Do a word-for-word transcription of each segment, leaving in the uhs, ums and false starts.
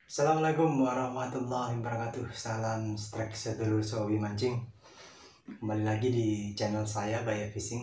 Assalamualaikum warahmatullahi wabarakatuh. Salam strike sedulur sowi mancing. Kembali lagi di channel saya Baya Fishing.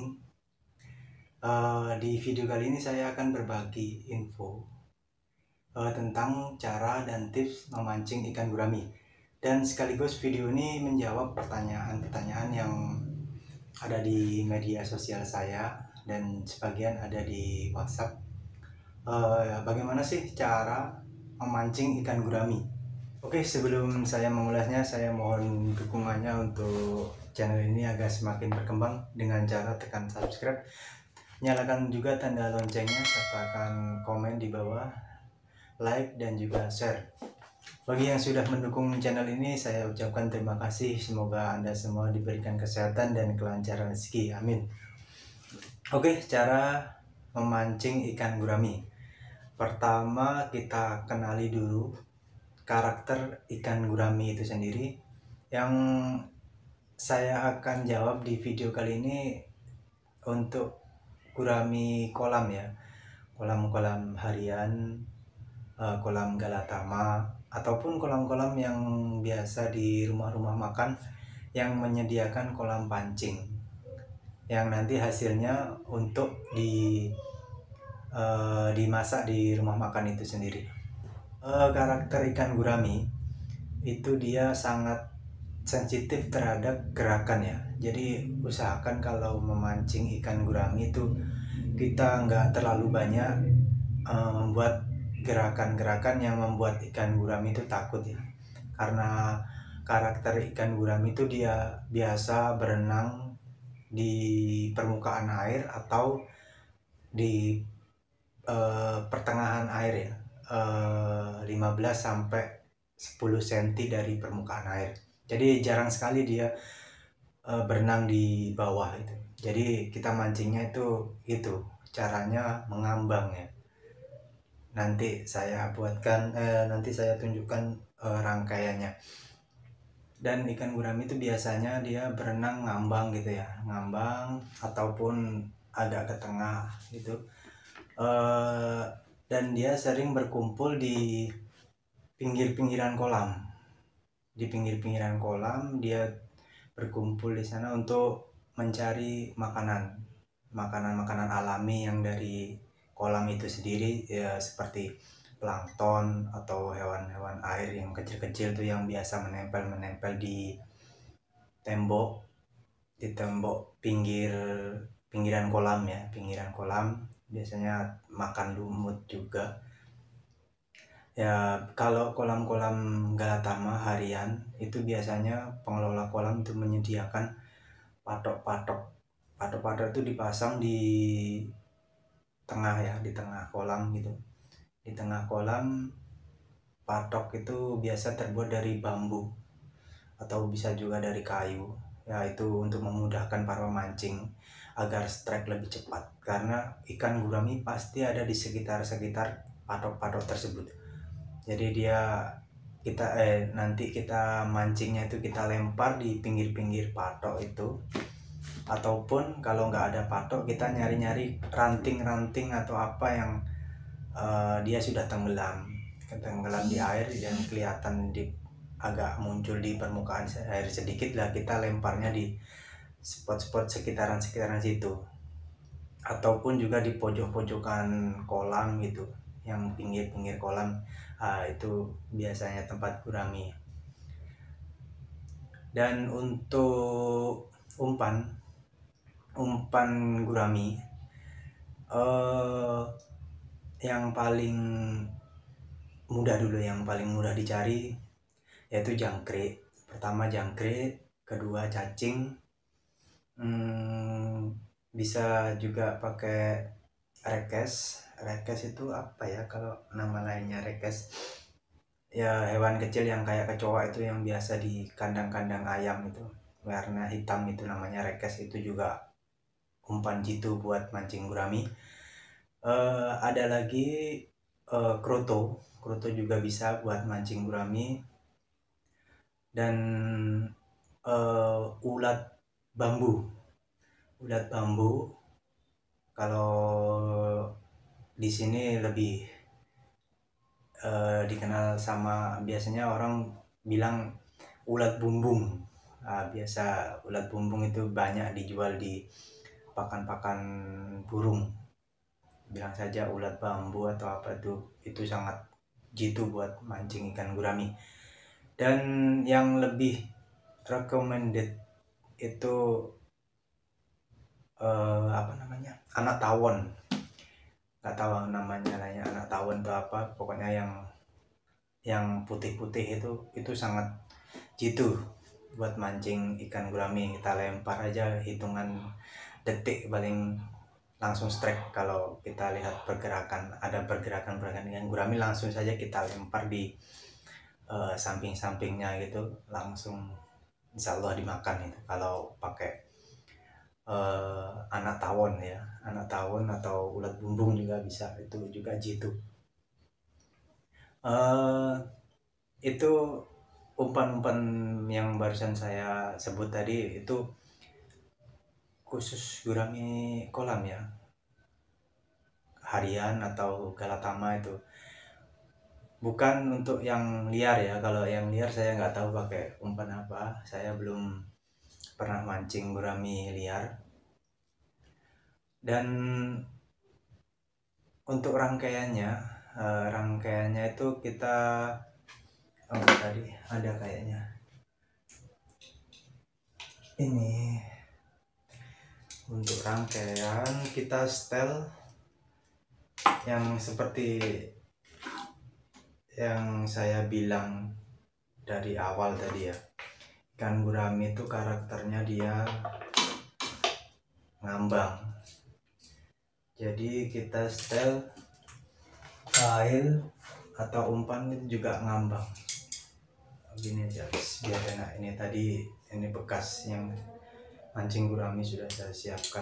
Uh, di video kali ini saya akan berbagi info uh, tentang cara dan tips memancing ikan gurami. Dan sekaligus video ini menjawab pertanyaan-pertanyaan yang ada di media sosial saya dan sebagian ada di WhatsApp. Uh, bagaimana sih cara memancing ikan gurami? Oke, sebelum saya mengulasnya, saya mohon dukungannya untuk channel ini agar semakin berkembang dengan cara tekan subscribe, nyalakan juga tanda loncengnya, sertakan komen di bawah, like dan juga share. Bagi yang sudah mendukung channel ini, saya ucapkan terima kasih. Semoga Anda semua diberikan kesehatan dan kelancaran rezeki. Amin. Oke, cara memancing ikan gurami. Pertama, kita kenali dulu karakter ikan gurami itu sendiri. Yang saya akan jawab di video kali ini untuk gurami kolam ya, kolam-kolam harian, kolam galatama, ataupun kolam-kolam yang biasa di rumah-rumah makan yang menyediakan kolam pancing yang nanti hasilnya untuk di uh, dimasak di rumah makan itu sendiri. Uh, karakter ikan gurami itu dia sangat sensitif terhadap gerakan ya. Jadi usahakan kalau memancing ikan gurami itu kita nggak terlalu banyak uh, membuat gerakan-gerakan yang membuat ikan gurami itu takut ya. Karena karakter ikan gurami itu dia biasa berenang di permukaan air atau di uh, pertengahan air ya, uh, lima belas sampai sepuluh sentimeter dari permukaan air. Jadi jarang sekali dia uh, berenang di bawah itu. Jadi kita mancingnya itu itu caranya mengambang ya. Nanti saya buatkan eh, nanti saya tunjukkan eh, rangkaiannya. Dan ikan gurami itu biasanya dia berenang ngambang gitu ya, ngambang ataupun agak ke tengah gitu. Eh, dan dia sering berkumpul di pinggir-pinggiran kolam. Di pinggir-pinggiran kolam dia berkumpul di sana untuk mencari makanan, makanan-makanan alami yang dari kolam itu sendiri ya, seperti plankton atau hewan-hewan air yang kecil-kecil tuh yang biasa menempel-menempel di tembok di tembok pinggir pinggiran kolam ya, pinggiran kolam biasanya makan lumut juga. Ya, kalau kolam-kolam galatama harian itu biasanya pengelola kolam itu menyediakan patok-patok. Patok-patok itu dipasang di tengah ya, di tengah kolam gitu. Di tengah kolam patok itu biasa terbuat dari bambu atau bisa juga dari kayu. Ya, itu untuk memudahkan para pemancing agar strike lebih cepat. Karena ikan gurami pasti ada di sekitar-sekitar patok-patok tersebut. Jadi dia kita eh nanti kita mancingnya itu kita lempar di pinggir-pinggir patok itu, ataupun kalau nggak ada patok kita nyari-nyari ranting-ranting atau apa yang uh, dia sudah tenggelam tenggelam di air dan kelihatan di agak muncul di permukaan air sedikit lah, kita lemparnya di spot-spot sekitaran-sekitaran situ, ataupun juga di pojok-pojokan kolam gitu, yang pinggir-pinggir kolam. Ah, itu biasanya tempat gurami. Dan untuk umpan umpan gurami eh, yang paling mudah dulu yang paling mudah dicari yaitu jangkrik. Pertama jangkrik, kedua cacing, hmm, bisa juga pakai rekes. Rekes itu apa ya kalau nama lainnya? Rekes ya, hewan kecil yang kayak kecoa itu yang biasa di kandang-kandang ayam itu, warna hitam itu namanya rekes. Itu juga umpan jitu buat mancing gurami. Uh, ada lagi uh, kroto. Kroto juga bisa buat mancing gurami. Dan uh, ulat bambu. Ulat bambu kalau di sini lebih uh, dikenal sama, biasanya orang bilang ulat bumbung. Uh, biasa ulat bumbung itu banyak dijual di pakan-pakan burung. Bilang saja ulat bambu atau apa itu, itu sangat jitu buat mancing ikan gurami. Dan yang lebih recommended itu uh, apa namanya, anak tawon. Nggak tahu namanya lainnya anak tawon itu apa, pokoknya yang yang putih-putih itu itu sangat jitu buat mancing ikan gurami. Kita lempar aja hitungan detik paling langsung strike. Kalau kita lihat pergerakan, ada pergerakan-pergerakan ikan gurami, langsung saja kita lempar di uh, samping-sampingnya gitu, langsung insya Allah dimakan itu kalau pakai uh, anak tawon ya. Anak tawon atau ulat bumbung juga bisa, itu juga jitu. Uh, itu umpan-umpan yang barusan saya sebut tadi itu khusus gurami kolam ya, harian atau galatama, itu bukan untuk yang liar ya. Kalau yang liar saya nggak tahu pakai umpan apa, saya belum pernah mancing gurami liar. Dan untuk rangkaiannya, eh, rangkaiannya itu kita oh tadi ada kayaknya ini. Untuk rangkaian kita setel yang seperti yang saya bilang dari awal tadi ya, ikan gurami itu karakternya dia ngambang. Jadi kita setel kail atau umpan itu juga ngambang. Begini aja biar enak. Ini tadi ini bekas yang mancing gurami sudah saya siapkan.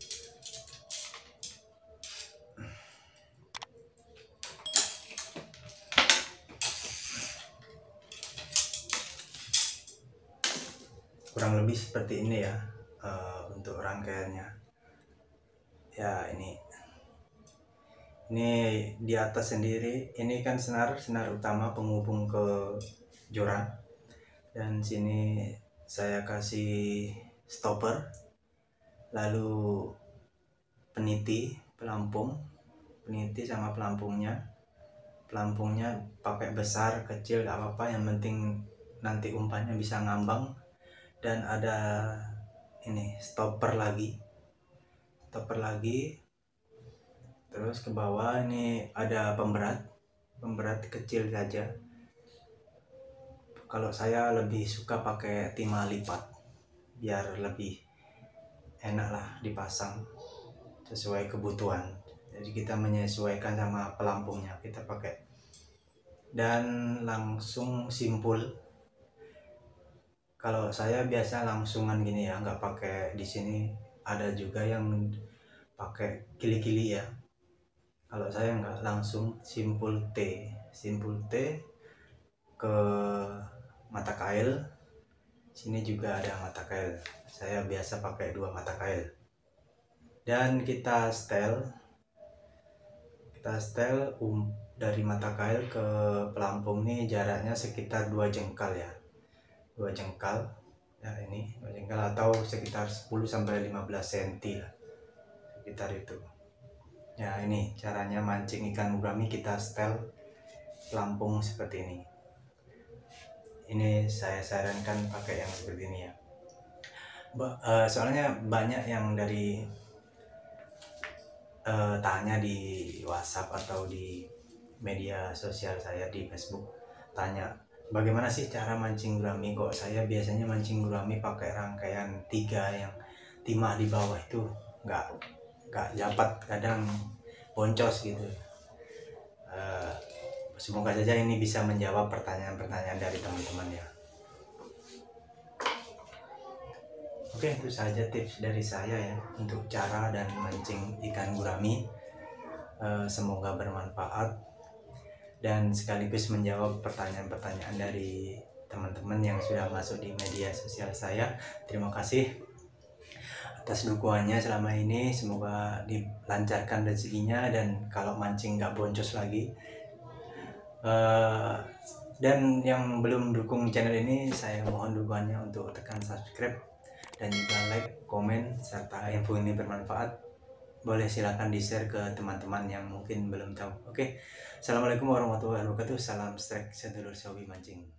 Kurang lebih seperti ini ya uh, untuk rangkaiannya. Ya ini, ini di atas sendiri. Ini kan senar, senar utama penghubung ke joran. Dan sini saya kasih stopper, lalu peniti, pelampung, peniti sama pelampungnya. Pelampungnya pakai besar kecil gak apa-apa, yang penting nanti umpannya bisa ngambang. Dan ada ini stopper lagi, stopper lagi. Terus ke bawah ini ada pemberat, pemberat kecil saja. Kalau saya lebih suka pakai timah lipat biar lebih enak lah dipasang sesuai kebutuhan. Jadi kita menyesuaikan sama pelampungnya kita pakai. Dan langsung simpul. Kalau saya biasa langsungan gini ya, nggak pakai di sini. Ada juga yang pakai kili-kili ya. Kalau saya nggak, langsung simpul T, simpul T ke mata kail. Sini juga ada mata kail. Saya biasa pakai dua mata kail. Dan kita setel, kita setel um, dari mata kail ke pelampung ini jaraknya sekitar dua jengkal ya, dua jengkal ya, ini dua jengkal atau sekitar sepuluh sampai lima belas sentimeter lah, sekitar itu ya. Ini caranya mancing ikan gurami, kita setel pelampung seperti ini. Ini saya sarankan pakai yang seperti ini ya. Ba uh, soalnya banyak yang dari uh, tanya di WhatsApp atau di media sosial saya di Facebook, tanya bagaimana sih cara mancing gurami. Kok saya biasanya mancing gurami pakai rangkaian tiga yang timah di bawah itu nggak nggak dapat, kadang boncos gitu. Uh, Semoga saja ini bisa menjawab pertanyaan-pertanyaan dari teman-teman ya. Oke, itu saja tips dari saya ya untuk cara dan mancing ikan gurami. E, semoga bermanfaat dan sekaligus menjawab pertanyaan-pertanyaan dari teman-teman yang sudah masuk di media sosial saya. Terima kasih atas dukungannya selama ini. Semoga dilancarkan rezekinya dan kalau mancing nggak boncos lagi. Uh, dan yang belum dukung channel ini, saya mohon dukungannya untuk tekan subscribe dan juga like, komen, serta info ini bermanfaat. Boleh silakan di share ke teman-teman yang mungkin belum tahu. Oke, assalamualaikum warahmatullahi wabarakatuh. Salam strike sedulur hobi mancing.